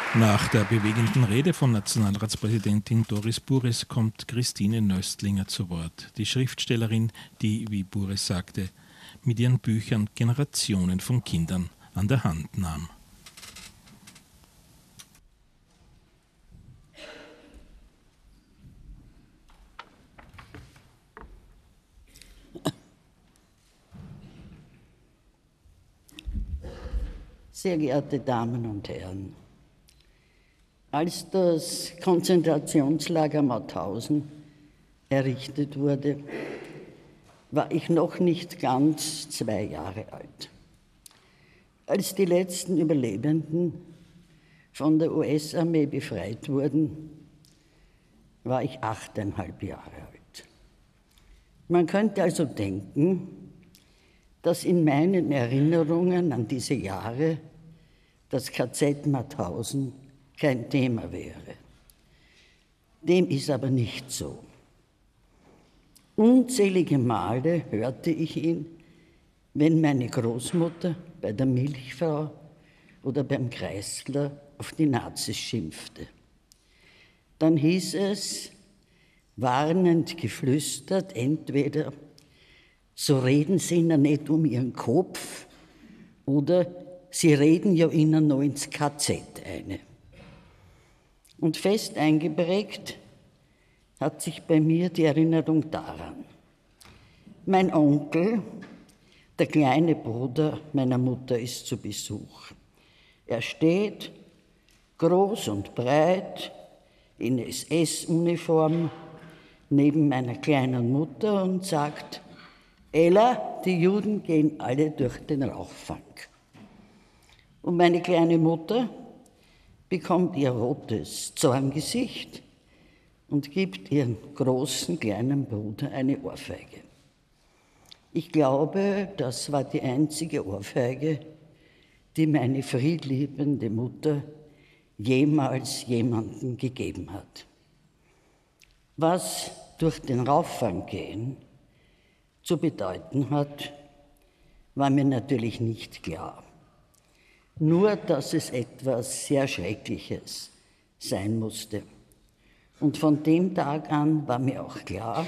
Nach der bewegenden Rede von Nationalratspräsidentin Doris Buress kommt Christine Nöstlinger zu Wort. Die Schriftstellerin, die, wie Buress sagte, mit ihren Büchern Generationen von Kindern an der Hand nahm. Sehr geehrte Damen und Herren, als das Konzentrationslager Mauthausen errichtet wurde, war ich noch nicht ganz 2 Jahre alt. Als die letzten Überlebenden von der US-Armee befreit wurden, war ich 8,5 Jahre alt. Man könnte also denken, dass in meinen Erinnerungen an diese Jahre das KZ Mauthausen kein Thema wäre. Dem ist aber nicht so. Unzählige Male hörte ich ihn, wenn meine Großmutter bei der Milchfrau oder beim Kreisler auf die Nazis schimpfte. Dann hieß es, warnend geflüstert, entweder so reden Sie ihnen nicht um Ihren Kopf oder Sie reden ja ihnen noch ins KZ eine. Und fest eingeprägt hat sich bei mir die Erinnerung daran. Mein Onkel, der kleine Bruder meiner Mutter, ist zu Besuch. Er steht, groß und breit, in SS-Uniform, neben meiner kleinen Mutter und sagt, Ella, die Juden gehen alle durch den Rauchfang. Und meine kleine Mutter bekommt ihr rotes Zorngesicht und gibt ihren großen kleinen Bruder eine Ohrfeige. Ich glaube, das war die einzige Ohrfeige, die meine friedliebende Mutter jemals jemandem gegeben hat. Was durch den Rauchfang gehen zu bedeuten hat, war mir natürlich nicht klar. Nur, dass es etwas sehr Schreckliches sein musste. Und von dem Tag an war mir auch klar,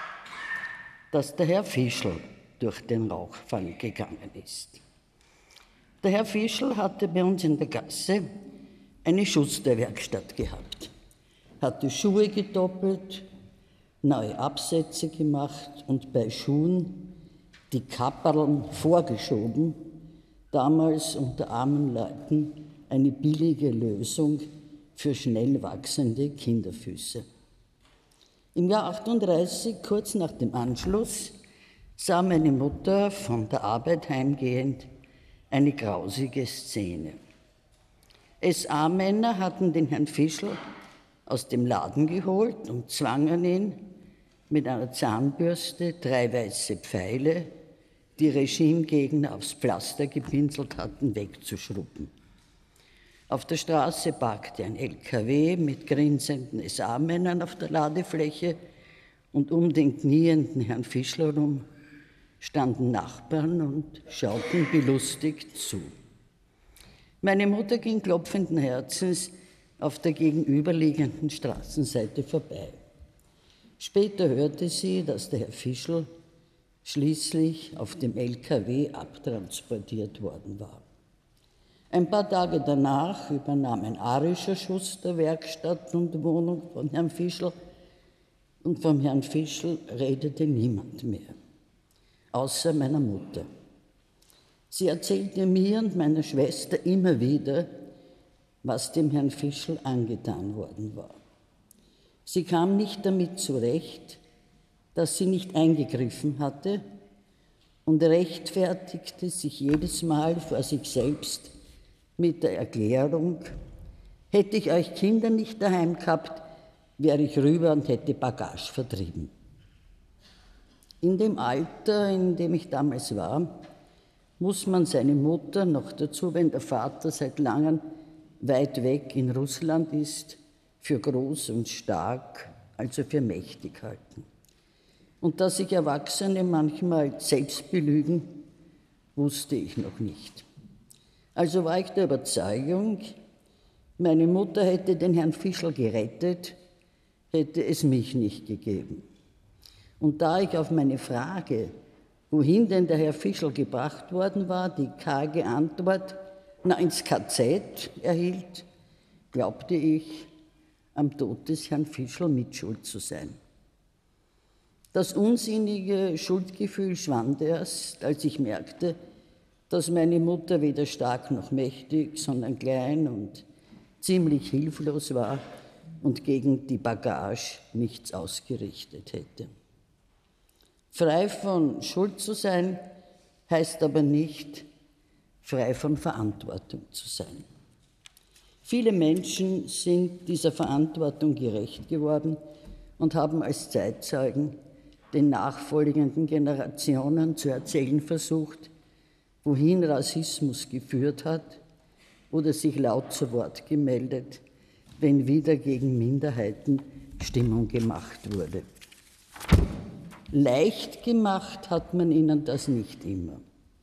dass der Herr Fischl durch den Rauchfang gegangen ist. Der Herr Fischl hatte bei uns in der Gasse eine Schusterwerkstatt gehabt, hatte Schuhe gedoppelt, neue Absätze gemacht und bei Schuhen die Kapperln vorgeschoben, damals unter armen Leuten eine billige Lösung für schnell wachsende Kinderfüße. Im Jahr 1938, kurz nach dem Anschluss, sah meine Mutter von der Arbeit heimgehend eine grausige Szene. SA-Männer hatten den Herrn Fischl aus dem Laden geholt und zwangen ihn, mit einer Zahnbürste 3 weiße Pfeile, die Regimegegner aufs Pflaster gepinselt hatten, wegzuschrubben. Auf der Straße parkte ein LKW mit grinsenden SA-Männern auf der Ladefläche und um den knienden Herrn Fischl herum standen Nachbarn und schauten belustigt zu. Meine Mutter ging klopfenden Herzens auf der gegenüberliegenden Straßenseite vorbei. Später hörte sie, dass der Herr Fischl schließlich auf dem LKW abtransportiert worden war. Ein paar Tage danach übernahm ein arischer Schuster Werkstatt und Wohnung von Herrn Fischl und vom Herrn Fischl redete niemand mehr, außer meiner Mutter. Sie erzählte mir und meiner Schwester immer wieder, was dem Herrn Fischl angetan worden war. Sie kam nicht damit zurecht, dass sie nicht eingegriffen hatte und rechtfertigte sich jedes Mal vor sich selbst mit der Erklärung, hätte ich euch Kinder nicht daheim gehabt, wäre ich rüber und hätte Bagage vertrieben. In dem Alter, in dem ich damals war, muss man seine Mutter, noch dazu, wenn der Vater seit langem weit weg in Russland ist, für groß und stark, also für mächtig halten. Und dass sich Erwachsene manchmal selbst belügen, wusste ich noch nicht. Also war ich der Überzeugung, Meine Mutter hätte den Herrn Fischl gerettet, hätte es mich nicht gegeben. Und da ich auf meine Frage, wohin denn der Herr Fischl gebracht worden war, die karge Antwort, ins KZ erhielt, glaubte ich, am Tod des Herrn Fischl mitschuld zu sein. Das unsinnige Schuldgefühl schwand erst, als ich merkte, dass meine Mutter weder stark noch mächtig, sondern klein und ziemlich hilflos war und gegen die Bagage nichts ausgerichtet hätte. Frei von Schuld zu sein, heißt aber nicht, frei von Verantwortung zu sein. Viele Menschen sind dieser Verantwortung gerecht geworden und haben als Zeitzeugen den nachfolgenden Generationen zu erzählen versucht, wohin Rassismus geführt hat oder sich laut zu Wort gemeldet, wenn wieder gegen Minderheiten Stimmung gemacht wurde. Leicht gemacht hat man ihnen das nicht immer.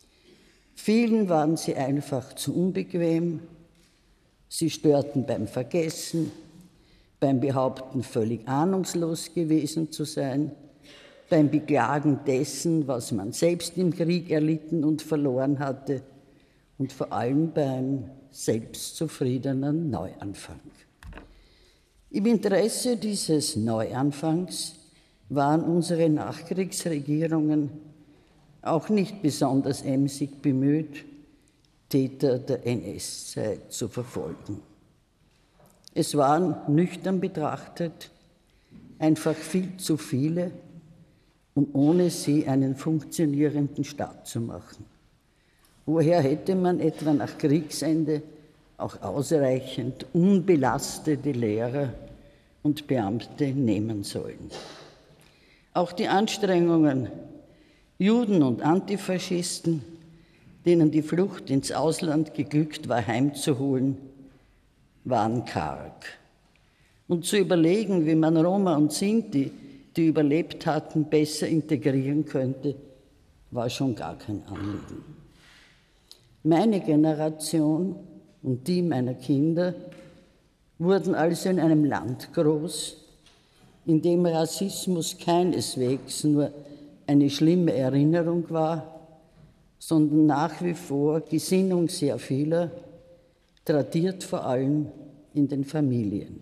Vielen waren sie einfach zu unbequem, sie störten beim Vergessen, beim Behaupten, völlig ahnungslos gewesen zu sein, beim Beklagen dessen, was man selbst im Krieg erlitten und verloren hatte und vor allem beim selbstzufriedenen Neuanfang. Im Interesse dieses Neuanfangs waren unsere Nachkriegsregierungen auch nicht besonders emsig bemüht, Täter der NS-Zeit zu verfolgen. Es waren, nüchtern betrachtet, einfach viel zu viele, um ohne sie einen funktionierenden Staat zu machen. Woher hätte man etwa nach Kriegsende auch ausreichend unbelastete Lehrer und Beamte nehmen sollen? Auch die Anstrengungen, Juden und Antifaschisten, denen die Flucht ins Ausland geglückt war, heimzuholen, waren karg. Und zu überlegen, wie man Roma und Sinti, die überlebt hatten, besser integrieren könnte, war schon gar kein Anliegen. Meine Generation und die meiner Kinder wurden also in einem Land groß, in dem Rassismus keineswegs nur eine schlimme Erinnerung war, sondern nach wie vor Gesinnung sehr vieler, tradiert vor allem in den Familien.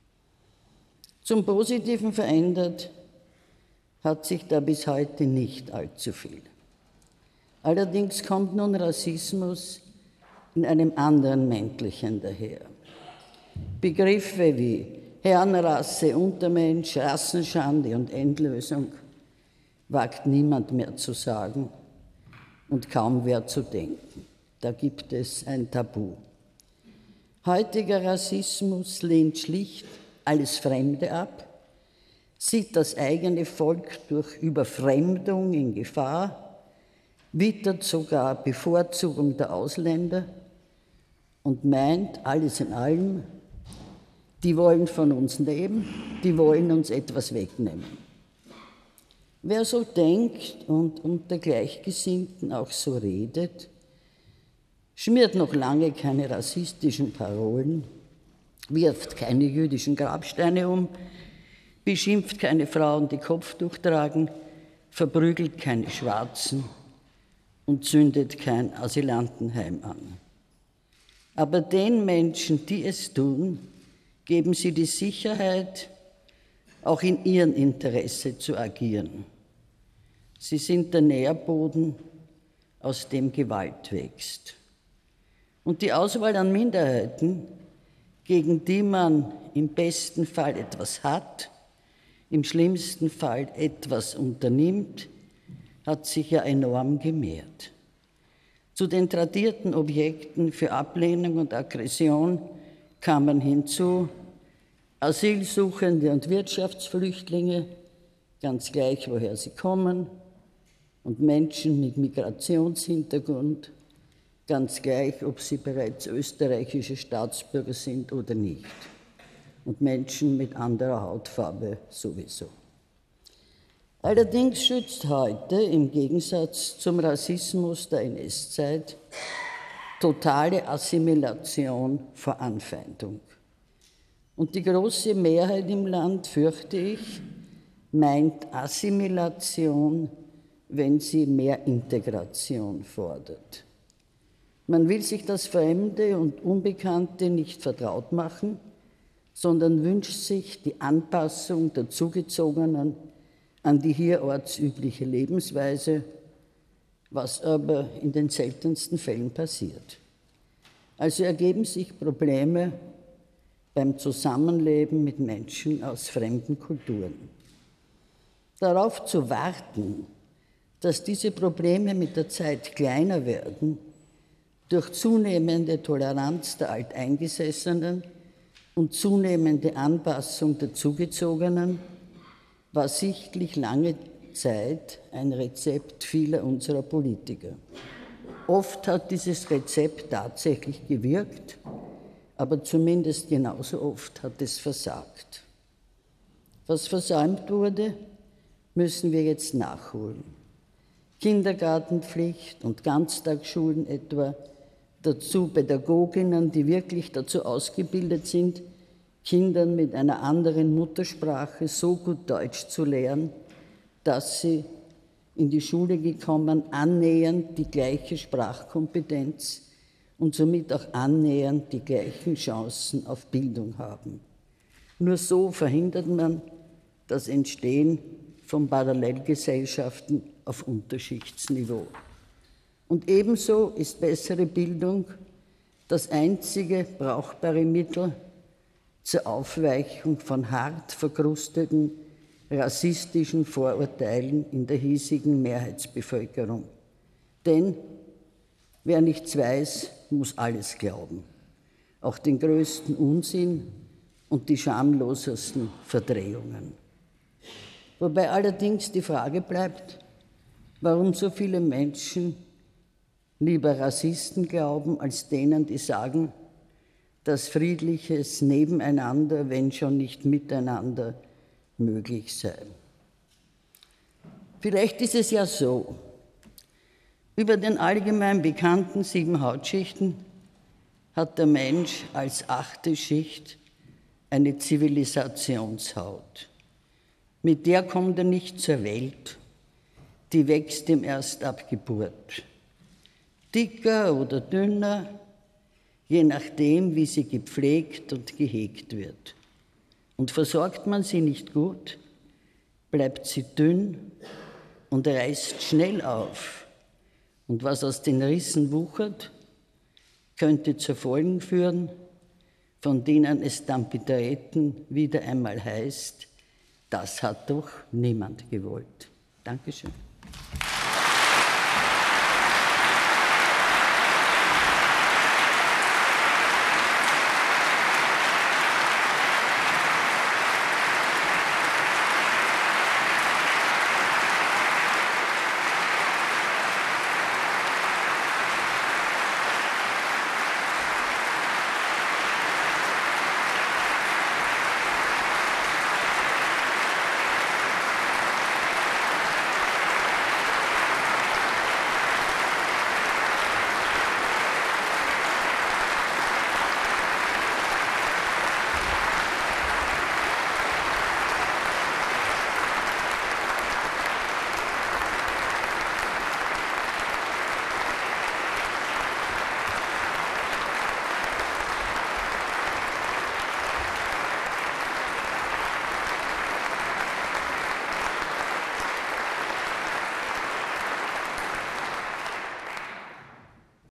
Zum Positiven verändert hat sich da bis heute nicht allzu viel. Allerdings kommt nun Rassismus in einem anderen Mäntelchen daher. Begriffe wie Herrenrasse, Untermensch, Rassenschande und Endlösung wagt niemand mehr zu sagen und kaum wer zu denken. Da gibt es ein Tabu. Heutiger Rassismus lehnt schlicht alles Fremde ab, sieht das eigene Volk durch Überfremdung in Gefahr, wittert sogar Bevorzugung der Ausländer und meint, alles in allem, die wollen von uns leben, die wollen uns etwas wegnehmen. Wer so denkt und unter Gleichgesinnten auch so redet, schmiert noch lange keine rassistischen Parolen, wirft keine jüdischen Grabsteine um, beschimpft keine Frauen, die Kopftuch tragen, verprügelt keine Schwarzen und zündet kein Asylantenheim an. Aber den Menschen, die es tun, geben sie die Sicherheit, auch in ihrem Interesse zu agieren. Sie sind der Nährboden, aus dem Gewalt wächst. Und die Auswahl an Minderheiten, gegen die man im besten Fall etwas hat, im schlimmsten Fall etwas unternimmt, hat sich ja enorm gemehrt. Zu den tradierten Objekten für Ablehnung und Aggression kamen hinzu Asylsuchende und Wirtschaftsflüchtlinge, ganz gleich, woher sie kommen, und Menschen mit Migrationshintergrund, ganz gleich, ob sie bereits österreichische Staatsbürger sind oder nicht, und Menschen mit anderer Hautfarbe sowieso. Allerdings schützt heute, im Gegensatz zum Rassismus der NS-Zeit, totale Assimilation vor Anfeindung. Und die große Mehrheit im Land, fürchte ich, meint Assimilation, wenn sie mehr Integration fordert. Man will sich das Fremde und Unbekannte nicht vertraut machen, sondern wünscht sich die Anpassung der Zugezogenen an die hier ortsübliche Lebensweise, was aber in den seltensten Fällen passiert. Also ergeben sich Probleme beim Zusammenleben mit Menschen aus fremden Kulturen. Darauf zu warten, dass diese Probleme mit der Zeit kleiner werden, durch zunehmende Toleranz der Alteingesessenen und zunehmende Anpassung der Zugezogenen, war sichtlich lange Zeit ein Rezept vieler unserer Politiker. Oft hat dieses Rezept tatsächlich gewirkt, aber zumindest genauso oft hat es versagt. Was versäumt wurde, müssen wir jetzt nachholen. Kindergartenpflicht und Ganztagsschulen etwa, dazu Pädagoginnen, die wirklich dazu ausgebildet sind, Kindern mit einer anderen Muttersprache so gut Deutsch zu lehren, dass sie in die Schule gekommen, annähernd die gleiche Sprachkompetenz und somit auch annähernd die gleichen Chancen auf Bildung haben. Nur so verhindert man das Entstehen von Parallelgesellschaften auf Unterschichtsniveau. Und ebenso ist bessere Bildung das einzige brauchbare Mittel zur Aufweichung von hart verkrusteten rassistischen Vorurteilen in der hiesigen Mehrheitsbevölkerung. Denn wer nichts weiß, muss alles glauben, auch den größten Unsinn und die schamlosesten Verdrehungen. Wobei allerdings die Frage bleibt, warum so viele Menschen lieber Rassisten glauben, als denen, die sagen, dass friedliches Nebeneinander, wenn schon nicht miteinander, möglich sei. Vielleicht ist es ja so, über den allgemein bekannten 7 Hautschichten hat der Mensch als 8. Schicht eine Zivilisationshaut. Mit der kommt er nicht zur Welt, die wächst ihm erst ab Geburt. Dicker oder dünner, je nachdem, wie sie gepflegt und gehegt wird. Und versorgt man sie nicht gut, bleibt sie dünn und reißt schnell auf. Und was aus den Rissen wuchert, könnte zu Folgen führen, von denen es dann betreten wieder einmal heißt, das hat doch niemand gewollt. Dankeschön.